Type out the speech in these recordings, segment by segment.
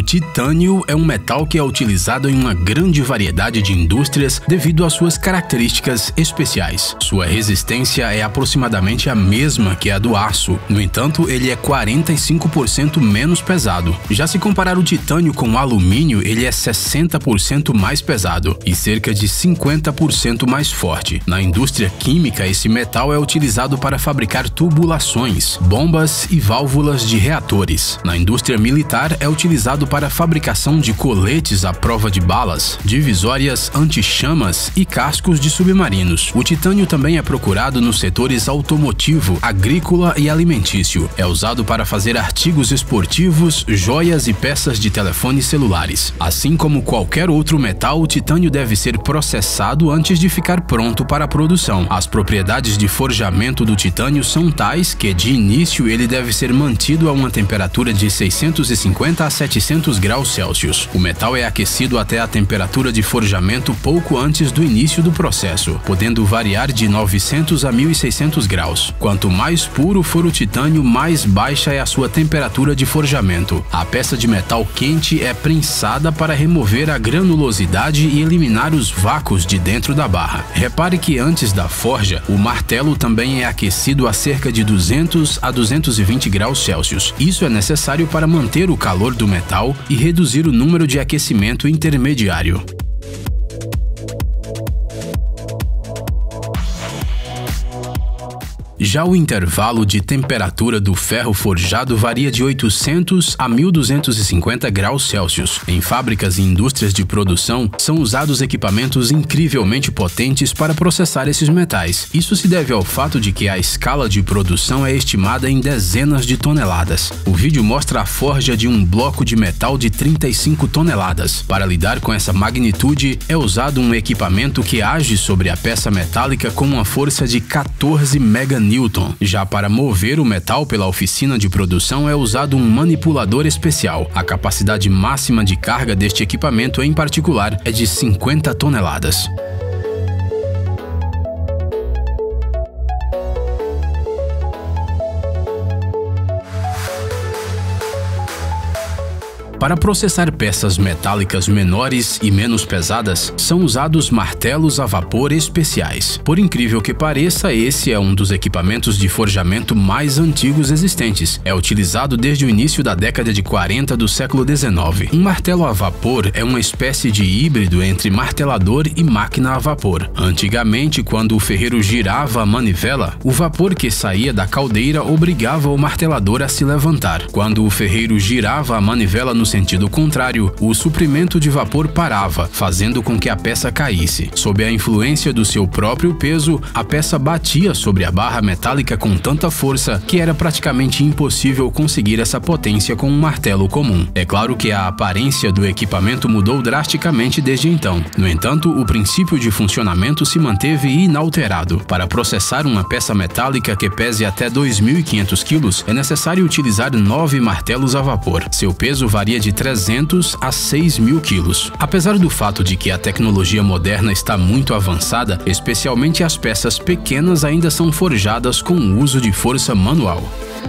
titânio é um metal que é utilizado em uma grande variedade de indústrias devido às suas características especiais. Sua resistência é aproximadamente a mesma que a do aço, no entanto, ele é 45% menos pesado. Já se comparar o titânio com o alumínio, ele é 60% mais pesado e cerca de 50% mais forte. Na indústria química, esse metal é utilizado para fabricar tubulações, bombas e válvulas de reatores. Na indústria militar, é utilizado para a fabricação de coletes à prova de balas, divisórias anti-chamas e cascos de submarinos. O titânio também é procurado nos setores automotivo, agrícola e alimentício. É usado para fazer artigos esportivos, joias e peças de telefones celulares. Assim como qualquer outro metal, o titânio deve ser processado antes de ficar pronto para a produção. As propriedades de forjamento do titânio são tais que, de início, ele deve ser mantido a uma temperatura de 650 a 700 graus Celsius. O metal é aquecido até a temperatura de forjamento pouco antes do início do processo, podendo variar de 900 a 1600 graus. Quanto mais puro for o titânio, mais baixa é a sua temperatura de forjamento. A peça de metal quente é prensada para remover a granulosidade e eliminar os vácuos de dentro da barra. Repare que antes da forja, o martelo também é aquecido a cerca de 200 a 220 graus Celsius. Isso é necessário para manter o calor do metal e reduzir o número de aquecimento intermediário. Já o intervalo de temperatura do ferro forjado varia de 800 a 1250 graus Celsius. Em fábricas e indústrias de produção, são usados equipamentos incrivelmente potentes para processar esses metais. Isso se deve ao fato de que a escala de produção é estimada em dezenas de toneladas. O vídeo mostra a forja de um bloco de metal de 35 toneladas. Para lidar com essa magnitude, é usado um equipamento que age sobre a peça metálica com uma força de 14 meganewton. Já para mover o metal pela oficina de produção é usado um manipulador especial. A capacidade máxima de carga deste equipamento em particular é de 50 toneladas. Para processar peças metálicas menores e menos pesadas, são usados martelos a vapor especiais. Por incrível que pareça, esse é um dos equipamentos de forjamento mais antigos existentes. É utilizado desde o início da década de 40 do século XIX. Um martelo a vapor é uma espécie de híbrido entre martelador e máquina a vapor. Antigamente, quando o ferreiro girava a manivela, o vapor que saía da caldeira obrigava o martelador a se levantar. Quando o ferreiro girava a manivela no sentido contrário, o suprimento de vapor parava, fazendo com que a peça caísse. Sob a influência do seu próprio peso, a peça batia sobre a barra metálica com tanta força que era praticamente impossível conseguir essa potência com um martelo comum. É claro que a aparência do equipamento mudou drasticamente desde então. No entanto, o princípio de funcionamento se manteve inalterado. Para processar uma peça metálica que pese até 2.500 kg, é necessário utilizar 9 martelos a vapor. Seu peso varia de 300 a 6.000 kg. Apesar do fato de que a tecnologia moderna está muito avançada, especialmente as peças pequenas ainda são forjadas com o uso de força manual.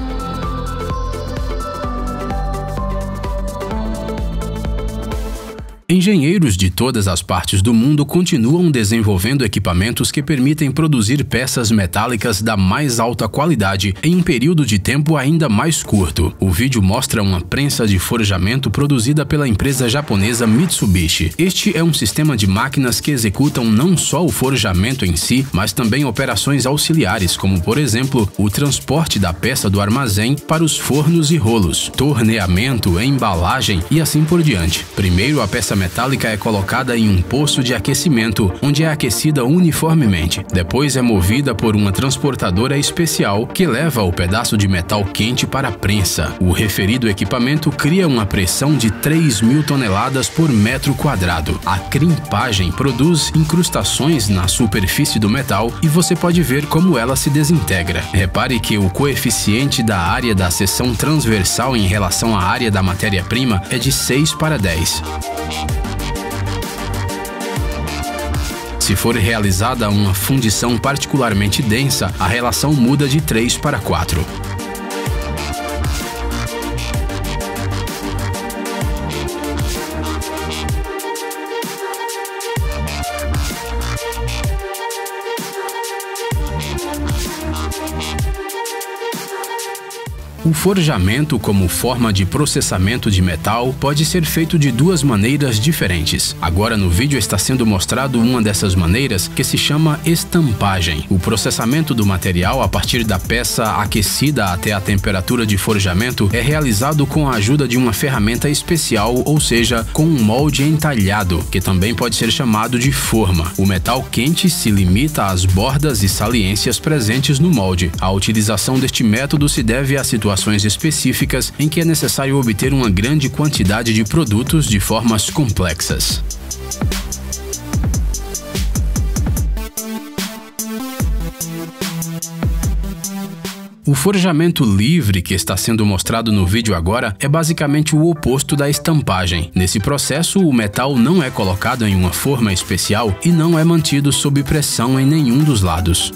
Engenheiros de todas as partes do mundo continuam desenvolvendo equipamentos que permitem produzir peças metálicas da mais alta qualidade em um período de tempo ainda mais curto. O vídeo mostra uma prensa de forjamento produzida pela empresa japonesa Mitsubishi. Este é um sistema de máquinas que executam não só o forjamento em si, mas também operações auxiliares, como por exemplo, o transporte da peça do armazém para os fornos e rolos, torneamento, embalagem e assim por diante. Primeiro, a peça metálica é colocada em um poço de aquecimento, onde é aquecida uniformemente. Depois é movida por uma transportadora especial que leva o pedaço de metal quente para a prensa. O referido equipamento cria uma pressão de 3.000 toneladas por metro quadrado. A crimpagem produz incrustações na superfície do metal e você pode ver como ela se desintegra. Repare que o coeficiente da área da seção transversal em relação à área da matéria-prima é de 6:10. Se for realizada uma fundição particularmente densa, a relação muda de 3:4. O forjamento como forma de processamento de metal pode ser feito de duas maneiras diferentes. Agora no vídeo está sendo mostrado uma dessas maneiras, que se chama estampagem. O processamento do material a partir da peça aquecida até a temperatura de forjamento é realizado com a ajuda de uma ferramenta especial, ou seja, com um molde entalhado, que também pode ser chamado de forma. O metal quente se limita às bordas e saliências presentes no molde. A utilização deste método se deve à situações específicas em que é necessário obter uma grande quantidade de produtos de formas complexas. O forjamento livre que está sendo mostrado no vídeo agora é basicamente o oposto da estampagem. Nesse processo, o metal não é colocado em uma forma especial e não é mantido sob pressão em nenhum dos lados.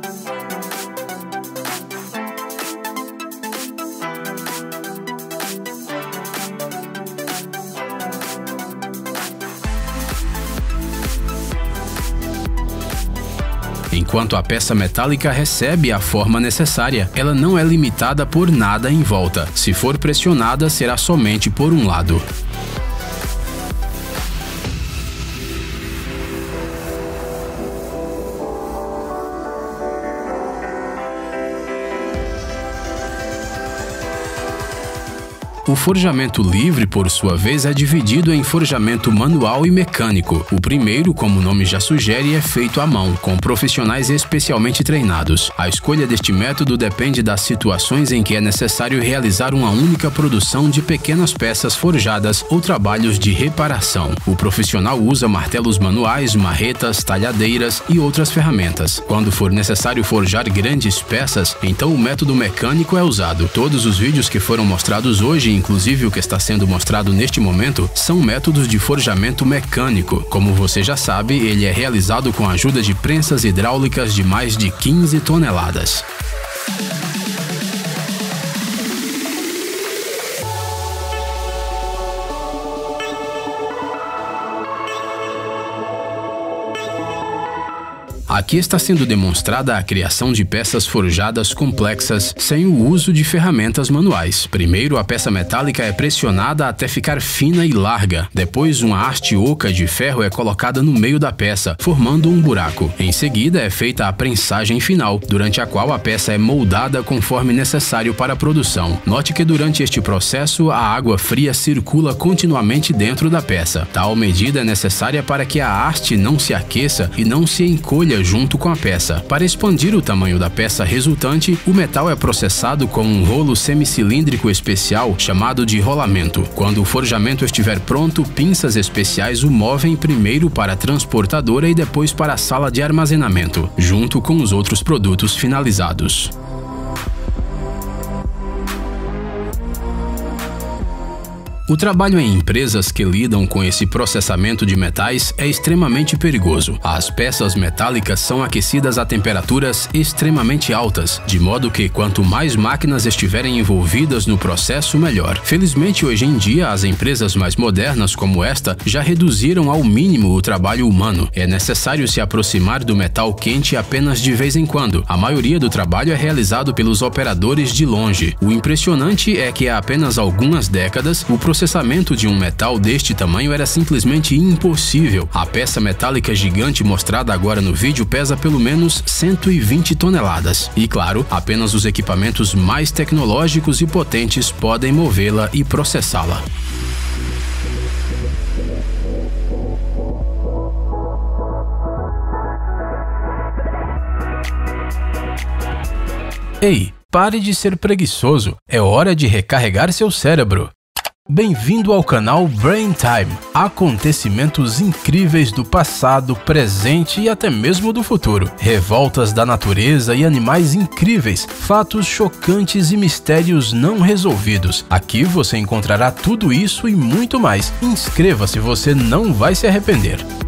Enquanto a peça metálica recebe a forma necessária, ela não é limitada por nada em volta. Se for pressionada, será somente por um lado. O forjamento livre, por sua vez, é dividido em forjamento manual e mecânico. O primeiro, como o nome já sugere, é feito à mão, com profissionais especialmente treinados. A escolha deste método depende das situações em que é necessário realizar uma única produção de pequenas peças forjadas ou trabalhos de reparação. O profissional usa martelos manuais, marretas, talhadeiras e outras ferramentas. Quando for necessário forjar grandes peças, então o método mecânico é usado. Todos os vídeos que foram mostrados hoje, inclusive o que está sendo mostrado neste momento, são métodos de forjamento mecânico. Como você já sabe, ele é realizado com a ajuda de prensas hidráulicas de mais de 15 toneladas. Aqui está sendo demonstrada a criação de peças forjadas complexas sem o uso de ferramentas manuais. Primeiro, a peça metálica é pressionada até ficar fina e larga. Depois, uma haste oca de ferro é colocada no meio da peça, formando um buraco. Em seguida, é feita a prensagem final, durante a qual a peça é moldada conforme necessário para a produção. Note que durante este processo, a água fria circula continuamente dentro da peça. Tal medida é necessária para que a haste não se aqueça e não se encolha junto com a peça. Para expandir o tamanho da peça resultante, o metal é processado com um rolo semicilíndrico especial chamado de rolamento. Quando o forjamento estiver pronto, pinças especiais o movem primeiro para a transportadora e depois para a sala de armazenamento, junto com os outros produtos finalizados. O trabalho em empresas que lidam com esse processamento de metais é extremamente perigoso. As peças metálicas são aquecidas a temperaturas extremamente altas, de modo que quanto mais máquinas estiverem envolvidas no processo, melhor. Felizmente, hoje em dia, as empresas mais modernas como esta já reduziram ao mínimo o trabalho humano. É necessário se aproximar do metal quente apenas de vez em quando. A maioria do trabalho é realizado pelos operadores de longe. O impressionante é que há apenas algumas décadas, o processamento de um metal deste tamanho era simplesmente impossível. A peça metálica gigante mostrada agora no vídeo pesa pelo menos 120 toneladas. E claro, apenas os equipamentos mais tecnológicos e potentes podem movê-la e processá-la. Ei, pare de ser preguiçoso. É hora de recarregar seu cérebro. Bem-vindo ao canal Brain Time. Acontecimentos incríveis do passado, presente e até mesmo do futuro. Revoltas da natureza e animais incríveis, fatos chocantes e mistérios não resolvidos. Aqui você encontrará tudo isso e muito mais. Inscreva-se, você não vai se arrepender.